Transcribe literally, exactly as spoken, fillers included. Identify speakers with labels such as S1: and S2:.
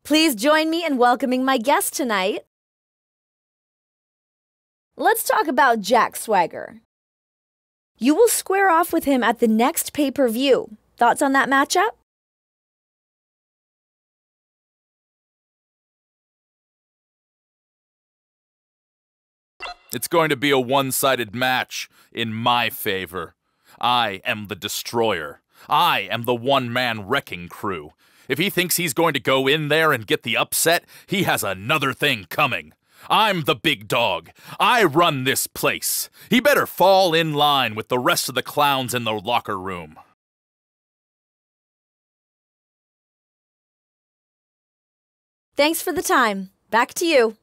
S1: Please join me in welcoming my guest tonight. Let's talk about Jack Swagger. You will square off with him at the next pay-per-view. Thoughts on that matchup?
S2: It's going to be a one-sided match in my favor. I am the destroyer. I am the one-man wrecking crew. If he thinks he's going to go in there and get the upset, he has another thing coming. I'm the big dog. I run this place. He better fall in line with the rest of the clowns in the locker room.
S1: Thanks for the time. Back to you.